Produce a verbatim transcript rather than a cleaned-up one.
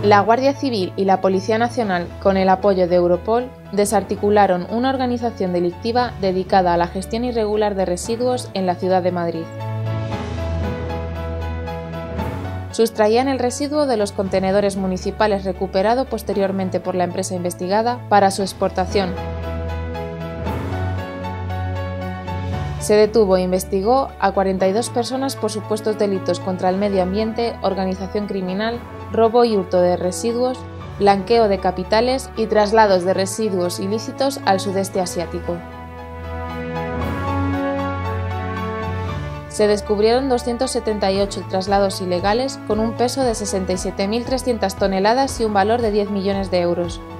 La Guardia Civil y la Policía Nacional, con el apoyo de Europol, desarticularon una organización delictiva dedicada a la gestión irregular de residuos en la ciudad de Madrid. Sustraían el residuo de los contenedores municipales recuperado posteriormente por la empresa investigada para su exportación. Se detuvo e investigó a cuarenta y dos personas por supuestos delitos contra el medio ambiente, organización criminal, robo y hurto de residuos, blanqueo de capitales y traslados de residuos ilícitos al sudeste asiático. Se descubrieron doscientos setenta y ocho traslados ilegales con un peso de sesenta y siete mil trescientas toneladas y un valor de diez millones de euros.